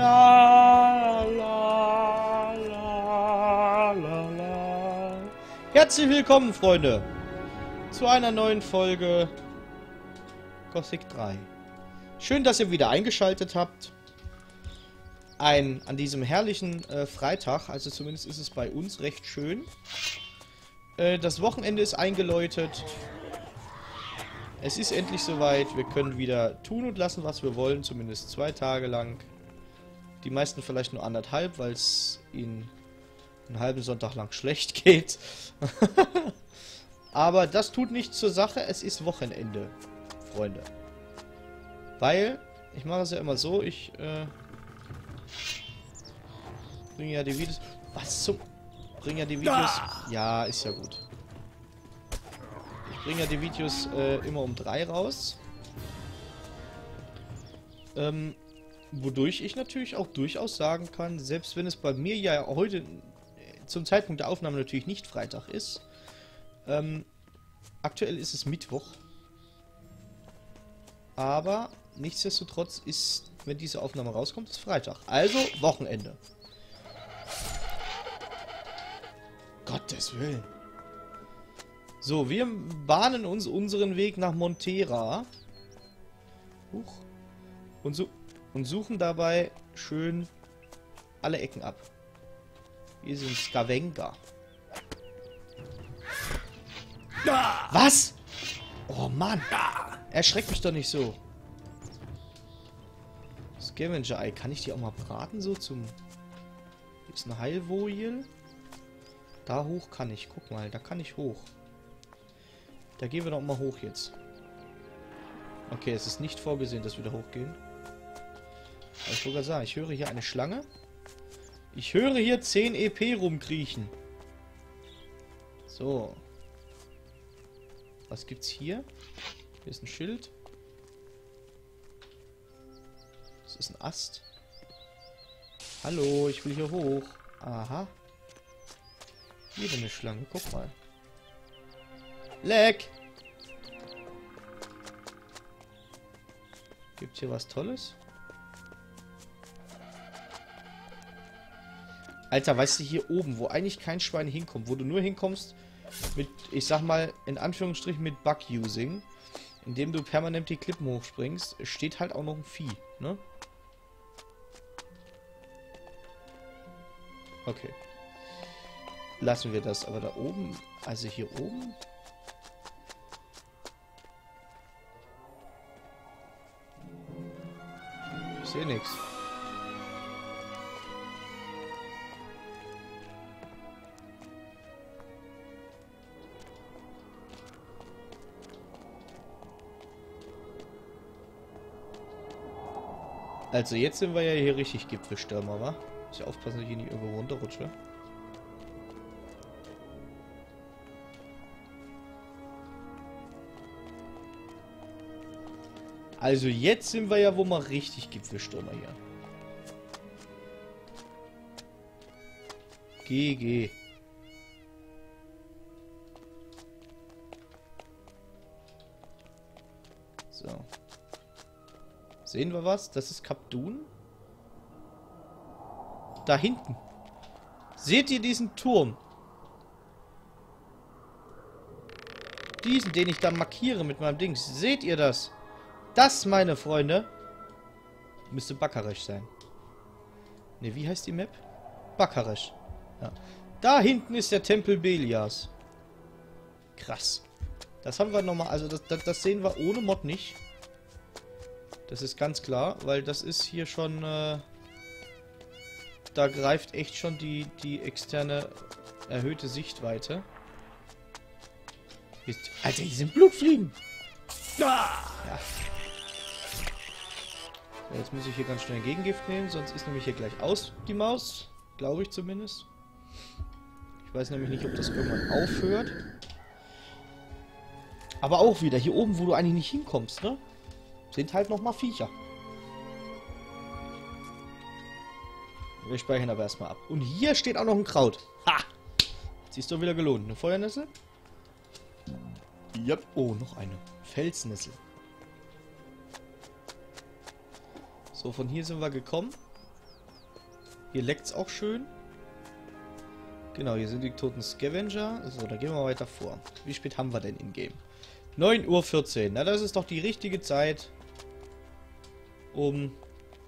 la, la, la, la, la. Herzlich willkommen, Freunde, zu einer neuen Folge Gothic 3. Schön, dass ihr wieder eingeschaltet habt. An diesem herrlichen Freitag, also zumindest ist es bei uns recht schön. Das Wochenende ist eingeläutet. Es ist endlich soweit. Wir können wieder tun und lassen, was wir wollen. Zumindest 2 Tage lang. Die meisten vielleicht nur 1,5, weil es ihnen einen halben Sonntag lang schlecht geht. Aber das tut nichts zur Sache. Es ist Wochenende, Freunde. Weil, ich mache es ja immer so, ich bringe ja die Videos... Was zum... Bringe ja die Videos... Ja, ist ja gut. Ich bringe ja die Videos immer um 3 raus. Wodurch ich natürlich auch durchaus sagen kann, selbst wenn es bei mir ja heute zum Zeitpunkt der Aufnahme natürlich nicht Freitag ist. Aktuell ist es Mittwoch. Aber nichtsdestotrotz ist, wenn diese Aufnahme rauskommt, es Freitag. Also Wochenende. Gottes Willen. So, wir bahnen uns unseren Weg nach Montera. Huch. Und suchen dabei schön alle Ecken ab. Wir sind Scavenger. Was? Oh Mann. Erschreckt mich doch nicht so. Scavenger Eye. Kann ich die auch mal braten so zum... Hier ist ein Heilwohl. Da hoch kann ich. Guck mal, da kann ich hoch. Da gehen wir doch mal hoch jetzt. Okay, es ist nicht vorgesehen, dass wir da hochgehen. Aber ich wollte gerade sagen, ich höre hier eine Schlange. Ich höre hier 10 EP rumkriechen. So. Was gibt's hier? Hier ist ein Schild. Das ist ein Ast. Hallo, ich will hier hoch. Aha. Wieder eine Schlange, guck mal. Leck! Gibt's hier was Tolles? Alter, weißt du, hier oben, wo eigentlich kein Schwein hinkommt, wo du nur hinkommst mit, ich sag mal, in Anführungsstrichen mit Bug-Using, indem du permanent die Klippen hochspringst, steht halt auch noch ein Vieh, ne? Okay. Lassen wir das, aber da oben, also hier oben... Ich sehe nichts. Also jetzt sind wir ja hier richtig Gipfelstürmer, wa? Muss ich aufpassen, dass ich hier nicht irgendwo runterrutsche. Also jetzt sind wir ja wohl mal richtig Gipfelstürmer hier. GG. So. Sehen wir was? Das ist Kap Dun. Da hinten. Seht ihr diesen Turm? Diesen, den ich da markiere mit meinem Ding. Seht ihr das? Das, meine Freunde, müsste Bakaresch sein. Ne, wie heißt die Map? Bakaresch. Ja. Da hinten ist der Tempel Belias. Krass. Das haben wir nochmal, also das sehen wir ohne Mod nicht. Das ist ganz klar, weil das ist hier schon, da greift echt schon die externe erhöhte Sichtweite. Alter, hier sind Blutfliegen! Ja. So, jetzt muss ich hier ganz schnell ein Gegengift nehmen, sonst ist nämlich hier gleich aus die Maus. Glaube ich zumindest. Ich weiß nämlich nicht, ob das irgendwann aufhört. Aber auch wieder, hier oben, wo du eigentlich nicht hinkommst, ne? Sind halt nochmal Viecher. Wir speichern aber erstmal ab. Und hier steht auch noch ein Kraut. Ha! Siehst du, wieder gelohnt. Eine Feuernessel? Ja. Oh, noch eine. Felsnessel. So, von hier sind wir gekommen. Hier leckt's auch schön. Genau, hier sind die toten Scavenger. So, da gehen wir weiter vor. Wie spät haben wir denn in Game? 9:14 Uhr. Na, das ist doch die richtige Zeit, um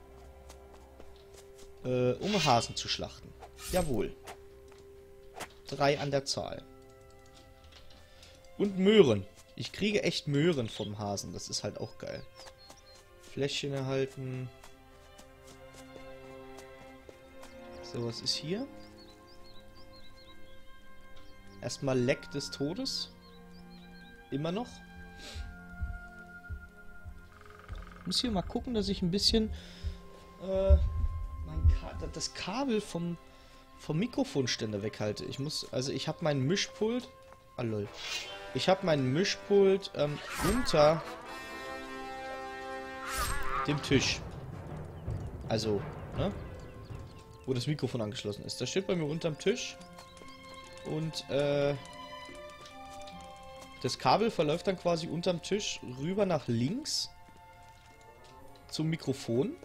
Hasen zu schlachten. Jawohl. 3 an der Zahl. Und Möhren. Ich kriege echt Möhren vom Hasen. Das ist halt auch geil. Fläschchen erhalten. So, was ist hier? Erstmal Leck des Todes. Immer noch. Ich muss hier mal gucken, dass ich ein bisschen das Kabel vom Mikrofonständer weghalte. Ich habe mein Mischpult. Ah, lol. Ich habe mein Mischpult unter dem Tisch. Also, ne? Wo das Mikrofon angeschlossen ist. Das steht bei mir unterm Tisch. Und, das Kabel verläuft dann quasi unterm Tisch rüber nach links zum Mikrofon.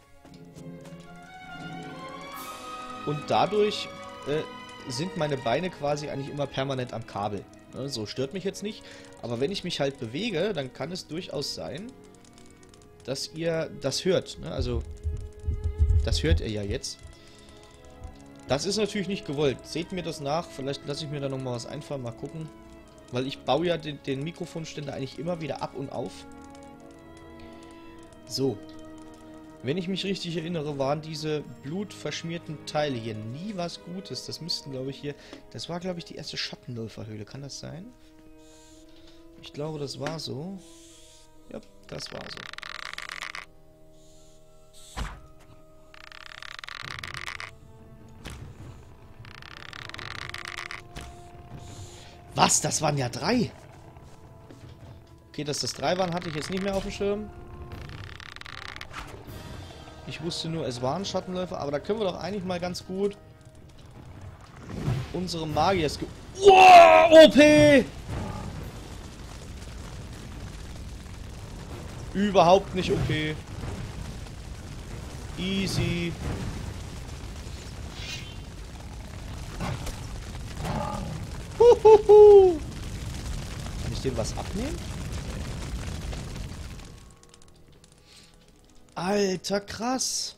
Und dadurch sind meine Beine quasi eigentlich immer permanent am Kabel. Ne, so stört mich jetzt nicht. Aber wenn ich mich halt bewege, dann kann es durchaus sein, dass ihr das hört. Ne? Also, das hört ihr ja jetzt. Das ist natürlich nicht gewollt. Seht mir das nach. Vielleicht lasse ich mir da nochmal was einfallen. Mal gucken. Weil ich baue ja den Mikrofonständer eigentlich immer wieder ab und auf. So. Wenn ich mich richtig erinnere, waren diese blutverschmierten Teile hier nie was Gutes. Das müssten, glaube ich, hier... Das war, glaube ich, die erste Schattenläuferhöhle. Kann das sein? Ich glaube, das war so. Ja, das war so. Was? Das waren ja 3. Okay, dass das 3 waren, hatte ich jetzt nicht mehr auf dem Schirm. Ich wusste nur, es waren Schattenläufer, aber da können wir doch eigentlich mal ganz gut unsere Magier... Oh, OP! Überhaupt nicht OP. Easy. Huhuhu. Kann ich dem was abnehmen? Alter, krass.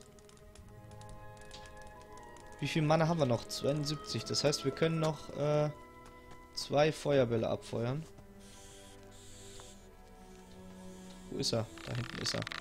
Wie viel Mana haben wir noch? 72. Das heißt, wir können noch 2 Feuerbälle abfeuern. Wo ist er? Da hinten ist er.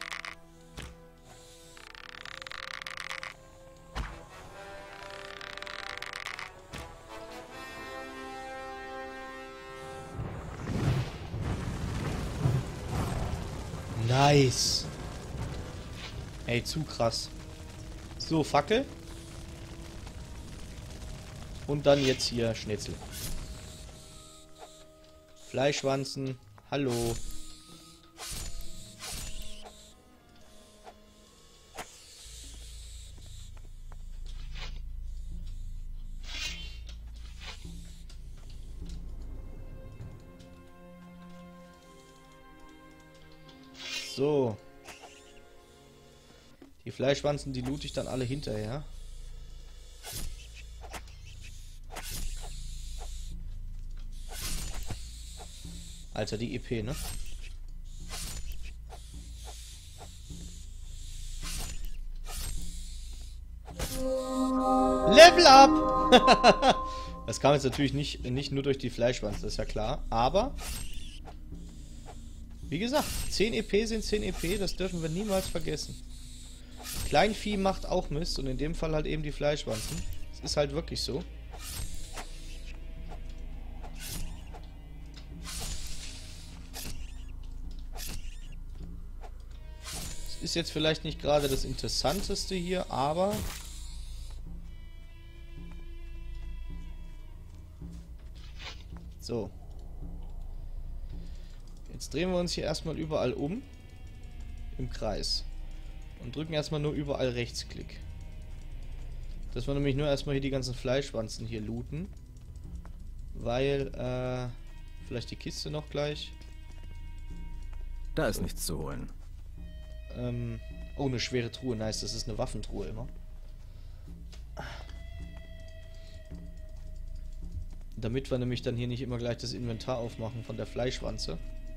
Nice. Ey, zu krass. So, Fackel. Und dann jetzt hier Schnitzel. Fleischwanzen. Hallo. So. Die Fleischwanzen, die loot ich dann alle hinterher. Alter, die EP, ne? Level up! Das kam jetzt natürlich nicht nur durch die Fleischwanzen, das ist ja klar. Aber, wie gesagt, 10 EP sind 10 EP, das dürfen wir niemals vergessen. Kleinvieh macht auch Mist und in dem Fall halt eben die Fleischwanzen. Das ist halt wirklich so. Das ist jetzt vielleicht nicht gerade das Interessanteste hier, aber... So. Jetzt drehen wir uns hier erstmal überall um. Im Kreis. Und drücken erstmal nur überall Rechtsklick. Dass wir nämlich nur erstmal hier die ganzen Fleischwanzen hier looten. Weil, vielleicht die Kiste noch gleich. Da ist nichts zu holen. Oh, eine schwere Truhe. Nice, das ist eine Waffentruhe immer. Damit wir nämlich dann hier nicht immer gleich das Inventar aufmachen von der Fleischwanze.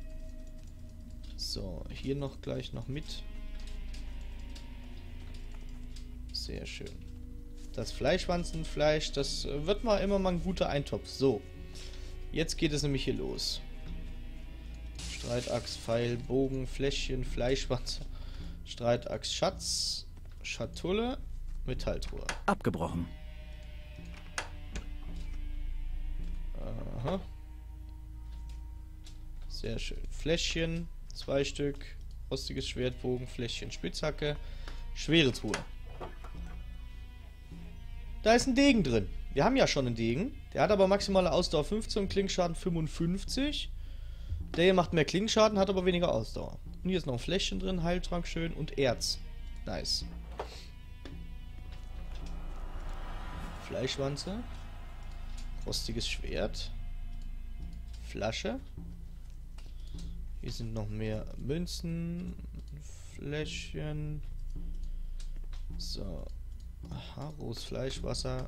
So, hier noch gleich noch mit. Sehr schön. Das Fleischwanzenfleisch, das wird mal immer mal ein guter Eintopf. So, jetzt geht es nämlich hier los. Streitachs, Pfeil, Bogen, Fläschchen, Fleischwanze, Streitachs, Schatz, Schatulle, Metalltruhe. Abgebrochen. Aha. Sehr schön. Fläschchen, 2 Stück, rostiges Schwert, Bogen, Fläschchen, Spitzhacke, schwere Truhe. Da ist ein Degen drin. Wir haben ja schon einen Degen. Der hat aber maximale Ausdauer 15 und Klingenschaden 55. Der hier macht mehr Klingenschaden, hat aber weniger Ausdauer. Und hier ist noch ein Fläschchen drin, Heiltrank schön und Erz. Nice. Fleischwanze. Rostiges Schwert. Flasche. Hier sind noch mehr Münzen. Fläschchen. So. Aha, rohes Fleischwasser.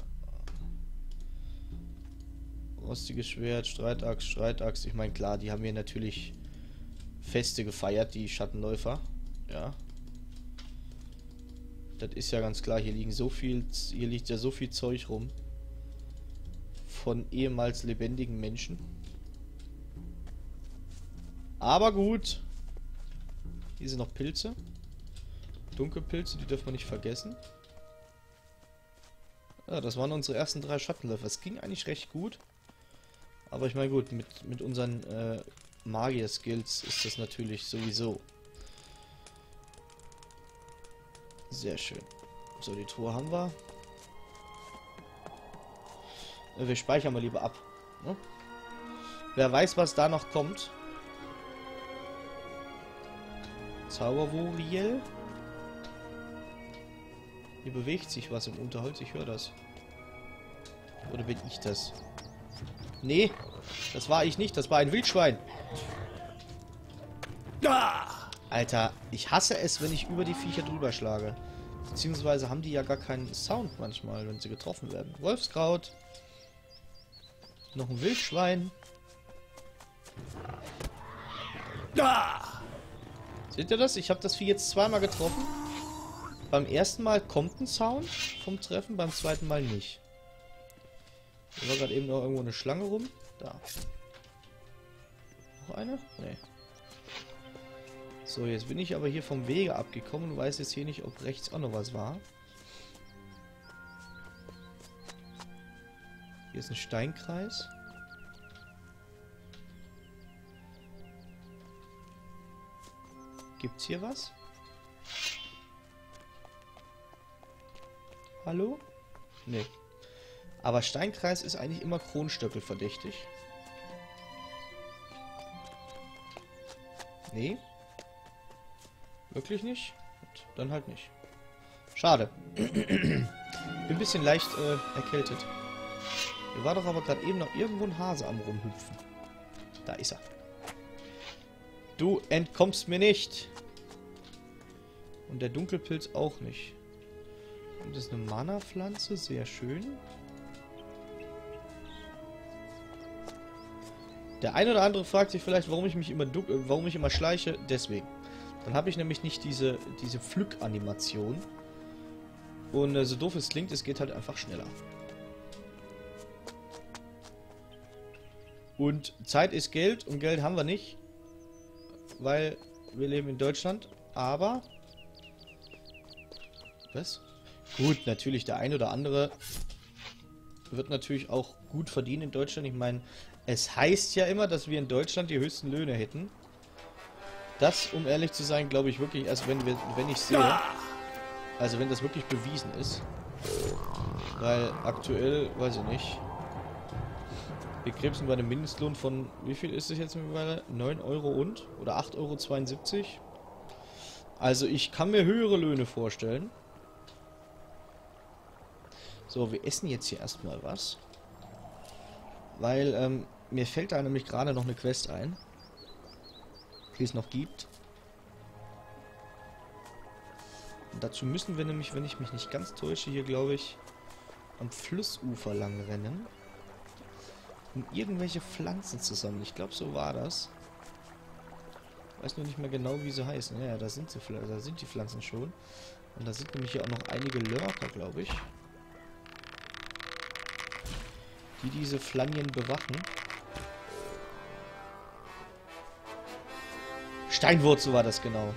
Rostiges Schwert, Streitachs, Streitachs. Ich meine, klar, die haben hier natürlich Feste gefeiert, die Schattenläufer. Ja. Das ist ja ganz klar, hier liegt ja so viel Zeug rum. Von ehemals lebendigen Menschen. Aber gut. Hier sind noch Pilze. Dunkelpilze, die dürfen wir nicht vergessen. Ja, das waren unsere ersten 3 Schattenläufer. Es ging eigentlich recht gut. Aber ich meine gut, mit unseren Magier-Skills ist das natürlich sowieso. Sehr schön. So, die Truhe haben wir. Wir speichern mal lieber ab. Ne? Wer weiß, was da noch kommt. Zaubervoriel. Hier bewegt sich was im Unterholz, ich höre das. Oder bin ich das? Nee, das war ich nicht, das war ein Wildschwein. Alter, ich hasse es, wenn ich über die Viecher drüber schlage. Beziehungsweise haben die ja gar keinen Sound manchmal, wenn sie getroffen werden. Wolfskraut. Noch ein Wildschwein. Seht ihr das? Ich habe das Vieh jetzt zweimal getroffen. Beim ersten Mal kommt ein Sound vom Treffen, beim zweiten Mal nicht. Hier war gerade eben noch irgendwo eine Schlange rum. Da. Noch eine? Nee. So, jetzt bin ich aber hier vom Wege abgekommen und weiß jetzt hier nicht, ob rechts auch noch was war. Hier ist ein Steinkreis. Gibt's hier was? Hallo? Nee. Aber Steinkreis ist eigentlich immer Kronstöckel verdächtig. Nee. Wirklich nicht? Gut, dann halt nicht. Schade. Bin ein bisschen leicht erkältet. Hier war doch aber gerade eben noch irgendwo ein Hase am Rumhüpfen. Da ist er. Du entkommst mir nicht. Und der Dunkelpilz auch nicht. Und das ist eine Mana-Pflanze. Sehr schön. Der eine oder andere fragt sich vielleicht, warum ich mich immer schleiche. Deswegen. Dann habe ich nämlich nicht diese Pflück-Animation. Und so doof es klingt, es geht halt einfach schneller. Und Zeit ist Geld und Geld haben wir nicht. Weil wir leben in Deutschland. Aber... Was? Gut, natürlich der ein oder andere wird natürlich auch gut verdienen in Deutschland. Ich meine, es heißt ja immer, dass wir in Deutschland die höchsten Löhne hätten. Das, um ehrlich zu sein, glaube ich wirklich erst, wenn ich sehe. Also wenn das wirklich bewiesen ist. Weil aktuell, weiß ich nicht. Wir krebsen bei einem Mindestlohn von, wie viel ist es jetzt mittlerweile? 9 Euro und? Oder 8,72 Euro? Also ich kann mir höhere Löhne vorstellen. So, wir essen jetzt hier erstmal was. Weil, mir fällt da nämlich gerade noch eine Quest ein. Die es noch gibt. Und dazu müssen wir nämlich, wenn ich mich nicht ganz täusche, hier glaube ich am Flussufer lang rennen. um irgendwelche Pflanzen zu sammeln. Ich glaube, so war das. Ich weiß nur nicht mehr genau, wie sie heißen. Ja, da sind die Pflanzen schon. Und da sind nämlich hier auch noch einige Lurker, glaube ich. Die diese Flanien bewachen. Steinwurzel war das genau.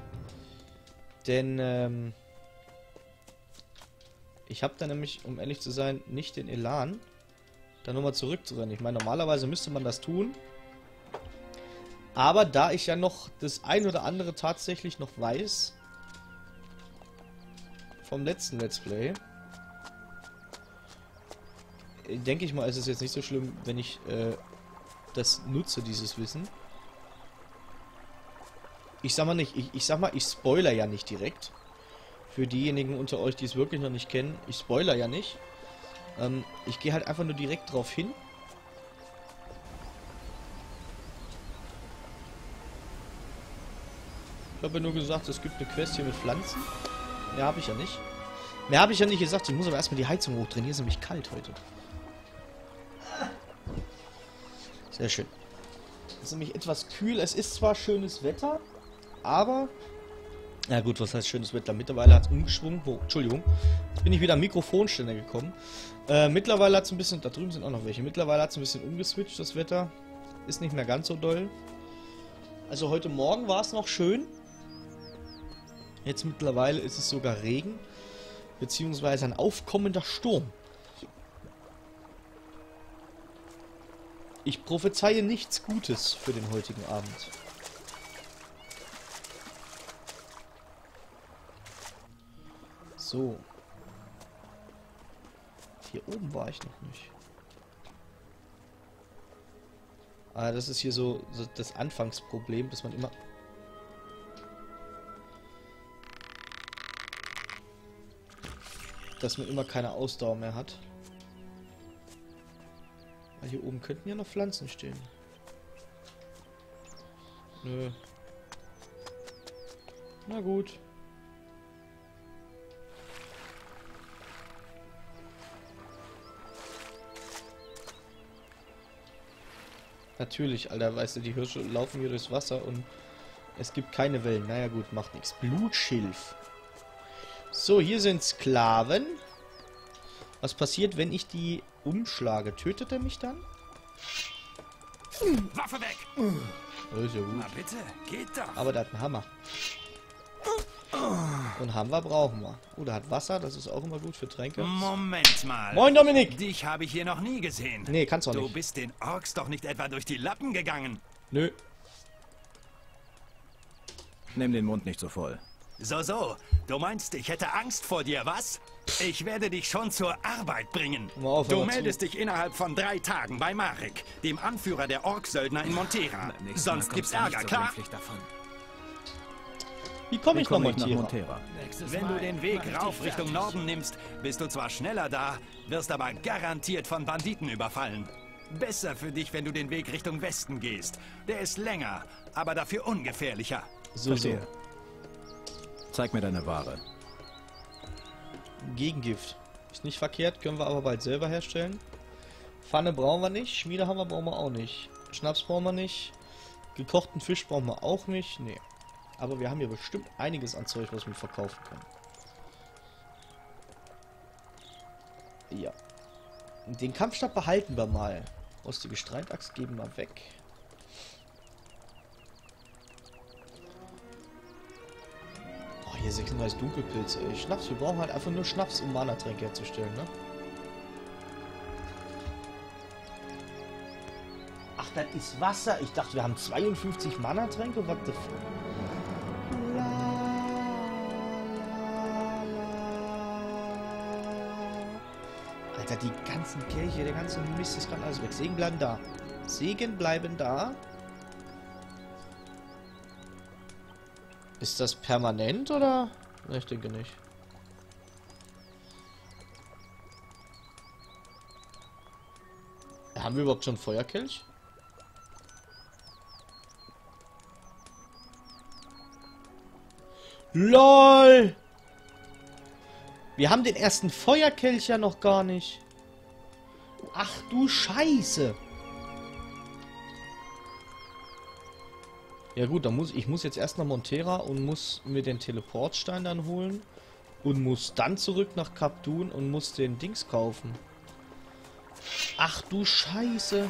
Denn, ich habe da nämlich, um ehrlich zu sein, nicht den Elan, da nochmal zurückzurennen. Ich meine, normalerweise müsste man das tun. Aber da ich ja noch das ein oder andere tatsächlich noch weiß, vom letzten Let's Play, denke ich mal, ist es jetzt nicht so schlimm, wenn ich das nutze, dieses Wissen. Ich sag mal nicht, ich spoiler ja nicht direkt. Für diejenigen unter euch, die es wirklich noch nicht kennen, ich spoiler ja nicht. Ich gehe halt einfach nur direkt drauf hin. Ich habe ja nur gesagt, es gibt eine Quest hier mit Pflanzen. Mehr habe ich ja nicht. Mehr habe ich ja nicht gesagt. Ich muss aber erstmal die Heizung hochdrehen. Hier ist nämlich kalt heute. Sehr schön. Es ist nämlich etwas kühl. Es ist zwar schönes Wetter, aber... Ja gut, was heißt schönes Wetter? Mittlerweile hat es umgeschwungen. Oh, Entschuldigung. Jetzt bin ich wieder am Mikrofonständer gekommen. Mittlerweile hat es ein bisschen... Da drüben sind auch noch welche. Mittlerweile hat es ein bisschen umgeswitcht, das Wetter. Ist nicht mehr ganz so doll. Also heute Morgen war es noch schön. Jetzt mittlerweile ist es sogar Regen. Beziehungsweise ein aufkommender Sturm. Ich prophezeie nichts Gutes für den heutigen Abend. So. Hier oben war ich noch nicht. Ah, das ist hier so das Anfangsproblem, dass man immer... keine Ausdauer mehr hat. Weil hier oben könnten ja noch Pflanzen stehen. Nö. Na gut. Natürlich, Alter, weißt du, die Hirsche laufen hier durchs Wasser und es gibt keine Wellen. Naja gut, macht nichts. Blutschilf. So, hier sind Sklaven. Was passiert, wenn ich die umschlage? Tötet er mich dann? Waffe weg! Das ist ja gut. Na bitte, geht doch. Aber der hat einen Hammer. Und Hammer brauchen wir. Oh, der hat Wasser, das ist auch immer gut für Tränke. Moment mal. Moin, Dominik! Dich habe ich hier noch nie gesehen. Nee, kannst du auch Du nicht. bist den Orks doch nicht etwa durch die Lappen gegangen. Nö. Nimm den Mund nicht so voll. So. Du meinst, ich hätte Angst vor dir, was? Ich werde dich schon zur Arbeit bringen. Mal auf, Du hör mal meldest dich innerhalb von 3 Tagen bei Marek, dem Anführer der Orksöldner in Montera. Sonst gibt's Ärger, klar? Wie komme ich nach nach Montera? Montera? Wenn du den Weg rauf Richtung Norden nimmst, bist du zwar schneller da, wirst aber garantiert von Banditen überfallen. Besser für dich, wenn du den Weg Richtung Westen gehst. Der ist länger, aber dafür ungefährlicher. So. Verstehe. Zeig mir deine Ware. Gegengift. Ist nicht verkehrt, können wir aber bald selber herstellen. Pfanne brauchen wir nicht, Schmiedehammer brauchen wir auch nicht. Schnaps brauchen wir nicht. Gekochten Fisch brauchen wir auch nicht. Nee. Aber wir haben hier bestimmt einiges an Zeug, was wir verkaufen können. Ja. Den Kampfstab behalten wir mal. Rostige Streitaxt geben wir weg. Oh, hier 36 Dunkelpilze, ey. Schnaps, wir brauchen halt einfach nur Schnaps, um Mana-Tränke herzustellen, ne? Ach, das ist Wasser. Ich dachte, wir haben 52 Mana-Tränke. What the fuck? Alter, die ganzen Kelche, der ganze Mist, das kann alles weg. Segen bleiben da. Segen bleiben da. Ist das permanent, oder? Ich denke nicht. Haben wir überhaupt schon Feuerkelch? LOL! Wir haben den ersten Feuerkelch ja noch gar nicht. Ach du Scheiße! Ja gut, dann ich muss jetzt erst nach Montera und muss mir den Teleportstein dann holen. Und muss dann zurück nach Kap Dun und muss den Dings kaufen. Ach du Scheiße.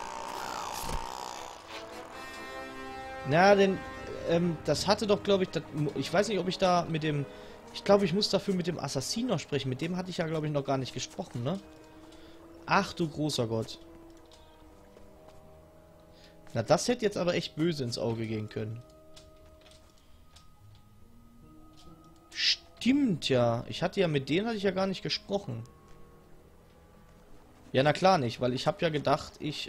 Na, denn das hatte doch, glaube ich, ich weiß nicht, ob ich da mit dem... Ich glaube, ich muss dafür mit dem Assassin noch sprechen. Mit dem hatte ich ja, glaube ich, noch gar nicht gesprochen, ne? Ach du großer Gott. Na, das hätte jetzt aber echt böse ins Auge gehen können. Stimmt ja. Mit denen hatte ich ja gar nicht gesprochen. Ja, na klar nicht, weil ich habe ja gedacht, ich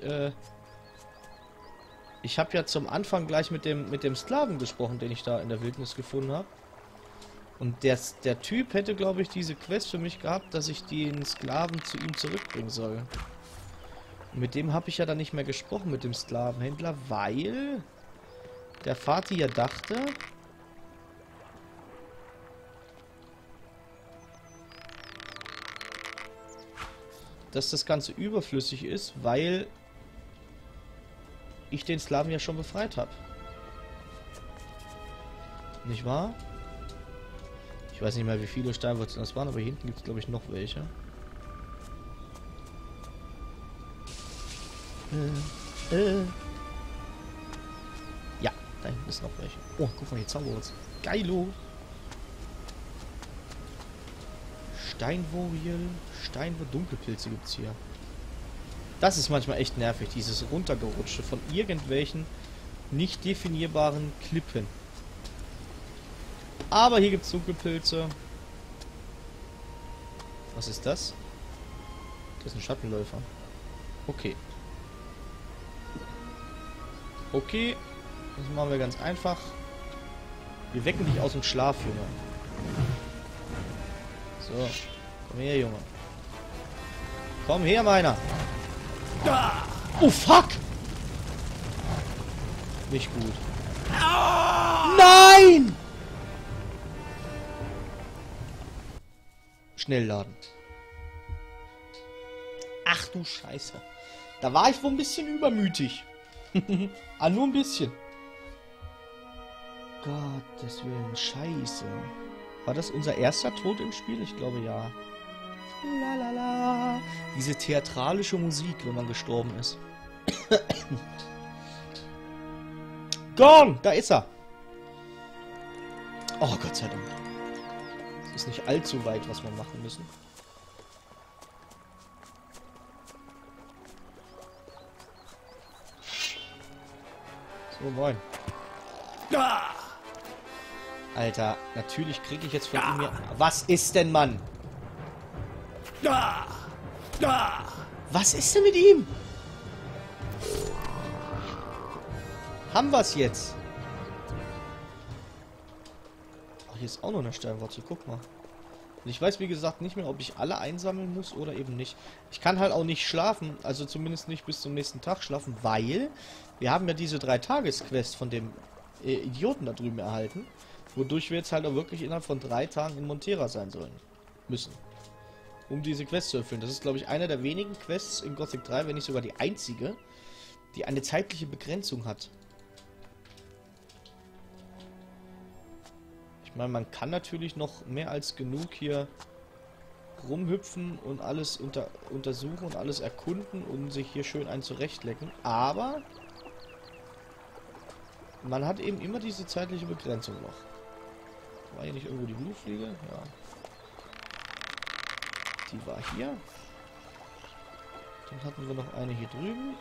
habe ja zum Anfang gleich mit dem Sklaven gesprochen, den ich da in der Wildnis gefunden habe. Und der Typ hätte, glaube ich, diese Quest für mich gehabt, dass ich den Sklaven zu ihm zurückbringen soll. Und mit dem habe ich ja dann nicht mehr gesprochen, mit dem Sklavenhändler, weil der Vati ja dachte, dass das Ganze überflüssig ist, weil ich den Sklaven ja schon befreit habe. Nicht wahr? Ich weiß nicht mehr, wie viele Steinwurzeln das waren, aber hier hinten gibt es, glaube ich, noch welche. Ja, da hinten ist noch welche. Oh, guck mal, hier Zauberwurzeln. Geilo! Dunkelpilze gibt es hier. Das ist manchmal echt nervig, dieses Runtergerutsche von irgendwelchen nicht definierbaren Klippen. Aber hier gibt es Dunkelpilze. Was ist das? Das ist ein Schattenläufer. Okay. Okay. Das machen wir ganz einfach. Wir wecken dich aus dem Schlaf, Junge. So. Komm her, Junge. Komm her, meiner. Oh, fuck! Nicht gut. Nein! Schnell laden. Ach du Scheiße. Da war ich wohl ein bisschen übermütig. Ah, nur ein bisschen. Gottes Willen, Scheiße. War das unser erster Tod im Spiel? Ich glaube ja. Lalala. Diese theatralische Musik, wenn man gestorben ist. Gong! Da ist er! Oh, Gott sei Dank. Es ist nicht allzu weit, was wir machen müssen. So, moin. Alter, natürlich kriege ich jetzt von ihm... Was ist denn, Mann? Was ist denn mit ihm? Haben wir es jetzt? Oh, hier ist auch noch eine Steinwurzel, guck mal. Und ich weiß, wie gesagt, nicht mehr, ob ich alle einsammeln muss oder eben nicht. Ich kann halt auch nicht schlafen, also zumindest nicht bis zum nächsten Tag schlafen, weil wir haben ja diese 3-Tages-Quest von dem Idioten da drüben erhalten, wodurch wir jetzt halt auch wirklich innerhalb von 3 Tagen in Montera sein müssen. Um diese Quest zu erfüllen. Das ist, glaube ich, einer der wenigen Quests in Gothic 3, wenn nicht sogar die einzige, die eine zeitliche Begrenzung hat. Ich meine, man kann natürlich noch mehr als genug hier rumhüpfen und alles untersuchen und alles erkunden und sich hier schön ein zurechtlecken, aber man hat eben immer diese zeitliche Begrenzung noch. War hier nicht irgendwo die Blutfliege? Ja. Die war hier. Dann hatten wir noch eine hier drüben.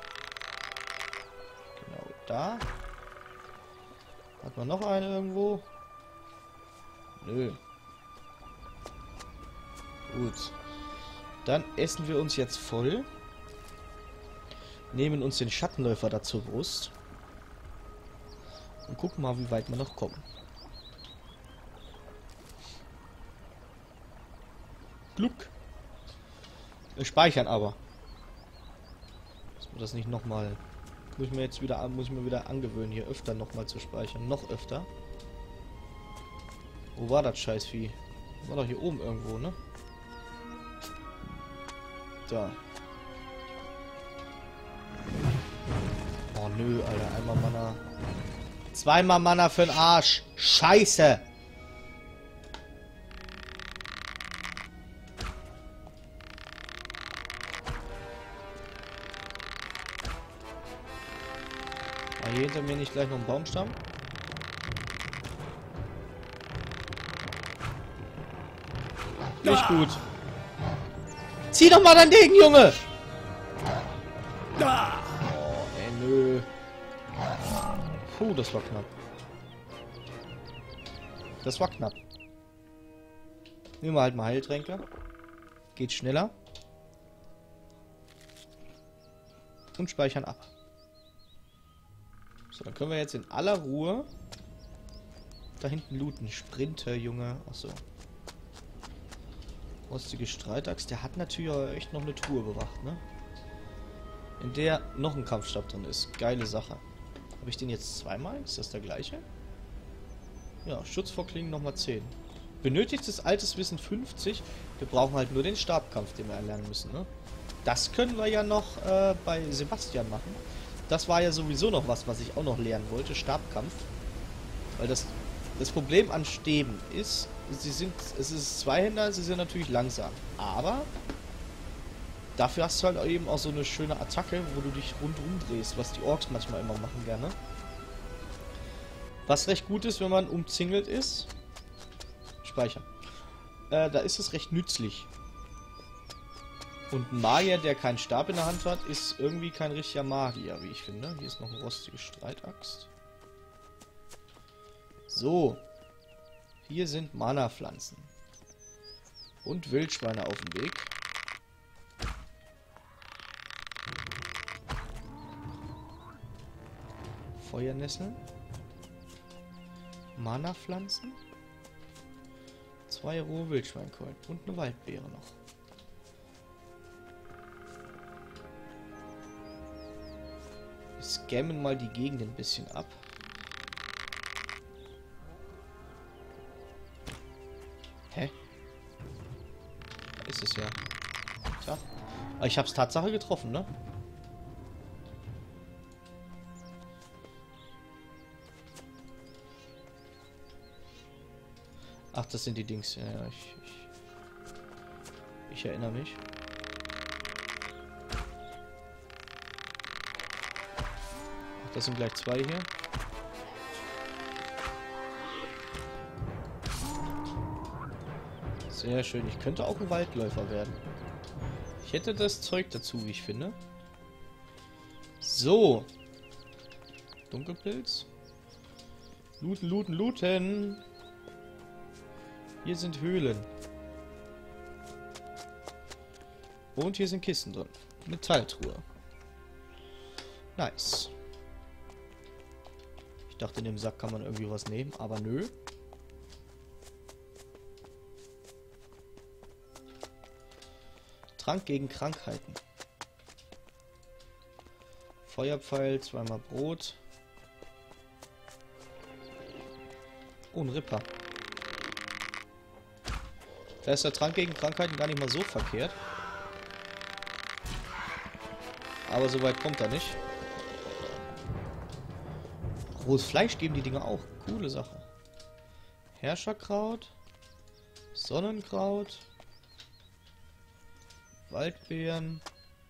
Genau da. Hat man noch eine irgendwo? Nö. Gut. Dann essen wir uns jetzt voll. Nehmen uns den Schattenläufer da zur Brust. Und gucken mal, wie weit wir noch kommen. Glück. Wir speichern aber. Dass wir das nicht nochmal... Muss ich mir wieder angewöhnen, hier öfter nochmal zu speichern. Noch öfter. Wo war das Scheißvieh? War doch hier oben irgendwo, ne? Da. Oh nö, Alter. Einmal Mana. Zweimal Mana für den Arsch. Scheiße. War hier hinter mir nicht gleich noch ein Baumstamm? Nicht gut. Zieh doch mal dein Ding, Junge! Oh, ey, nö. Puh, das war knapp. Das war knapp. Nehmen wir halt mal Heiltränke. Geht schneller. Und speichern ab. So, dann können wir jetzt in aller Ruhe da hinten looten. Sprinter, Junge. Achso. Rostige Streitaxt. Der hat natürlich auch echt noch eine Truhe bewacht, ne? In der noch ein Kampfstab drin ist. Geile Sache. Habe ich den jetzt zweimal? Ist das der gleiche? Ja, Schutz vor Klingen nochmal 10. Benötigtes altes Wissen 50. Wir brauchen halt nur den Stabkampf, den wir erlernen müssen, ne? Das können wir ja noch bei Sebastian machen. Das war ja sowieso noch was ich auch noch lernen wollte. Stabkampf. Weil das Problem an Stäben ist, es ist Zweihänder, sie sind natürlich langsam. Aber dafür hast du halt eben auch so eine schöne Attacke, wo du dich rundum drehst, was die Orks manchmal immer machen gerne. Was recht gut ist, wenn man umzingelt ist. Speichern. Da ist es recht nützlich. Und ein Magier, der keinen Stab in der Hand hat, ist irgendwie kein richtiger Magier, wie ich finde. Hier ist noch eine rostige Streitaxt. So. Hier sind Mana-Pflanzen. Und Wildschweine auf dem Weg. Feuernesseln. Mana-Pflanzen. 2 rohe Wildschweinkeulen. Und eine Waldbeere noch. Wir scammen mal die Gegend ein bisschen ab. Hä? Da ist es ja. Tja. Aber ich hab's Tatsache getroffen, ne? Ach, das sind die Dings. Ja, ja, ich erinnere mich. Ach, das sind gleich 2 hier. Sehr schön. Ich könnte auch ein Waldläufer werden. Ich hätte das Zeug dazu, wie ich finde. So. Dunkelpilz. Looten, looten, looten. Hier sind Höhlen. Und hier sind Kisten drin. Metalltruhe. Nice. Ich dachte, in dem Sack kann man irgendwie was nehmen, aber nö. Trank gegen Krankheiten. Feuerpfeil, 2-mal Brot. Oh, ein Ripper. Da ist der Trank gegen Krankheiten gar nicht mal so verkehrt. Aber so weit kommt er nicht. Rohes Fleisch geben die Dinger auch. Coole Sache. Herrscherkraut. Sonnenkraut. Waldbeeren.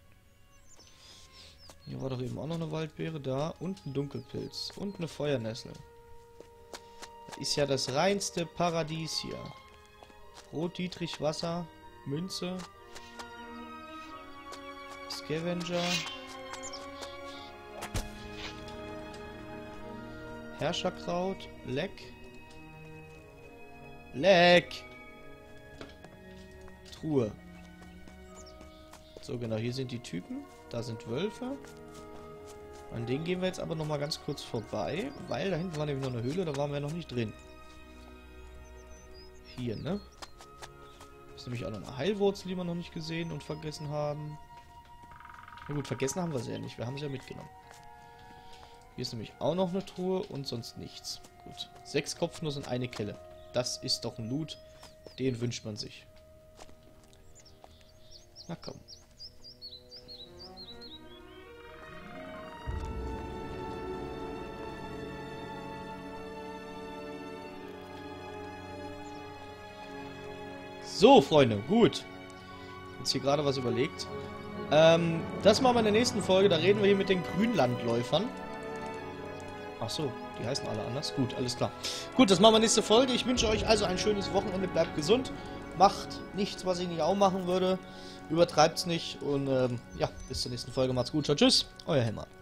Hier war doch eben auch noch eine Waldbeere. Da. Und ein Dunkelpilz. Und eine Feuernessel. Das ist ja das reinste Paradies hier. Rot, Dietrich, Wasser, Münze, Scavenger, Herrscherkraut, Leck, Truhe. So, genau, hier sind die Typen, da sind Wölfe. An denen gehen wir jetzt aber noch mal ganz kurz vorbei, weil da hinten war nämlich noch eine Höhle, da waren wir noch nicht drin. Hier, ne? Ist nämlich auch noch eine Heilwurzel, die wir noch nicht gesehen und vergessen haben. Na gut, vergessen haben wir sie ja nicht. Wir haben sie ja mitgenommen. Hier ist nämlich auch noch eine Truhe und sonst nichts. Gut. 6 Kopfnuss und eine Kelle. Das ist doch ein Loot. Den wünscht man sich. Na komm. So, Freunde, gut. Jetzt hier gerade was überlegt. Das machen wir in der nächsten Folge. Da reden wir hier mit den Grünlandläufern. Ach so, die heißen alle anders. Gut, alles klar. Gut, das machen wir nächste Folge. Ich wünsche euch also ein schönes Wochenende. Bleibt gesund. Macht nichts, was ich nicht auch machen würde. Übertreibt's nicht. Und ja, bis zur nächsten Folge. Macht's gut. Ciao, tschüss. Euer Helmer.